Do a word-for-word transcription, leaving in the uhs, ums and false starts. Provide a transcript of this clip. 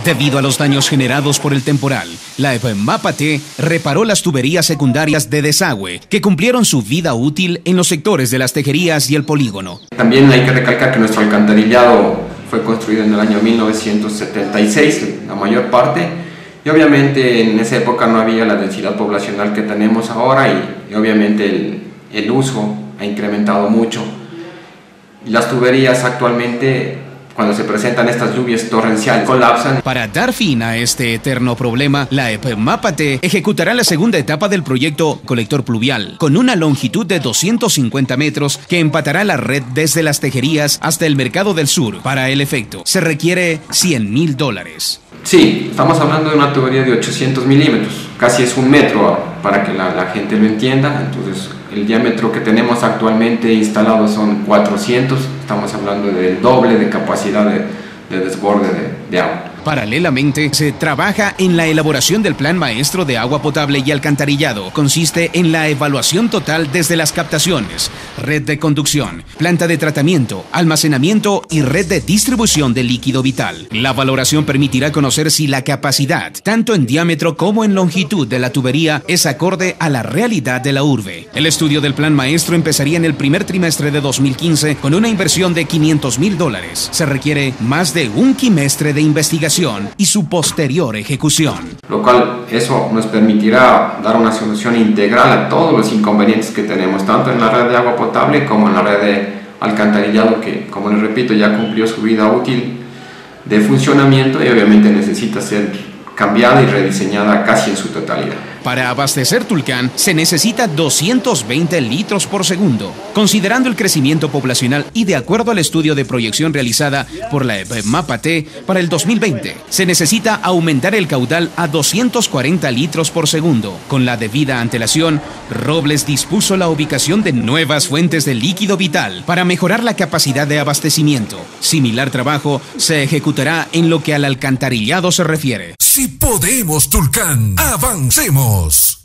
Debido a los daños generados por el temporal, la EPMAPATE reparó las tuberías secundarias de desagüe que cumplieron su vida útil en los sectores de las tejerías y el polígono. También hay que recalcar que nuestro alcantarillado fue construido en el año mil novecientos setenta y seis, la mayor parte, y obviamente en esa época no había la densidad poblacional que tenemos ahora y, y obviamente el, el uso ha incrementado mucho. Las tuberías actualmente, cuando se presentan estas lluvias torrenciales, colapsan. Para dar fin a este eterno problema, la EPMAPATE ejecutará la segunda etapa del proyecto Colector Pluvial, con una longitud de doscientos cincuenta metros que empatará la red desde las tejerías hasta el Mercado del Sur. Para el efecto, se requiere cien mil dólares. Sí, estamos hablando de una tubería de ochocientos milímetros, casi es un metro para que la, la gente lo entienda. Entonces, el diámetro que tenemos actualmente instalado son cuatrocientos, estamos hablando del doble de capacidad de, de desborde de, de agua. Paralelamente, se trabaja en la elaboración del Plan Maestro de Agua Potable y Alcantarillado. Consiste en la evaluación total desde las captaciones, red de conducción, planta de tratamiento, almacenamiento y red de distribución de líquido vital. La valoración permitirá conocer si la capacidad, tanto en diámetro como en longitud de la tubería, es acorde a la realidad de la urbe. El estudio del Plan Maestro empezaría en el primer trimestre de dos mil quince con una inversión de quinientos mil dólares. Se requiere más de un quimestre de investigación y su posterior ejecución. Lo cual eso nos permitirá dar una solución integral a todos los inconvenientes que tenemos, tanto en la red de agua potable como en la red de alcantarillado, que, como les repito, ya cumplió su vida útil de funcionamiento y obviamente necesita ser cambiada y rediseñada casi en su totalidad. Para abastecer Tulcán se necesita doscientos veinte litros por segundo. Considerando el crecimiento poblacional y de acuerdo al estudio de proyección realizada por la EPMAPATE para el dos mil veinte, se necesita aumentar el caudal a doscientos cuarenta litros por segundo. Con la debida antelación, Robles dispuso la ubicación de nuevas fuentes de líquido vital para mejorar la capacidad de abastecimiento. Similar trabajo se ejecutará en lo que al alcantarillado se refiere. Si podemos, Tulcán, avancemos.